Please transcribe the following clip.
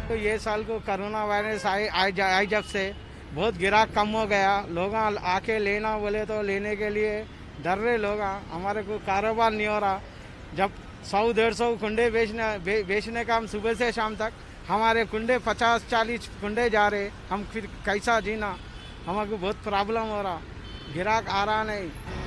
तो ये साल को कोरोना वायरस आई जब से बहुत गिराक कम हो गया। लोग आके लेना बोले तो लेने के लिए डर रहे लोग। हमारे को कारोबार नहीं हो रहा। जब 100-150 कुंडे बेचने का हम सुबह से शाम तक, हमारे कुंडे 50-40 कुंडे जा रहे, हम फिर कैसा जीना। हमारे को बहुत प्रॉब्लम हो रहा, गिराक आ रहा नहीं।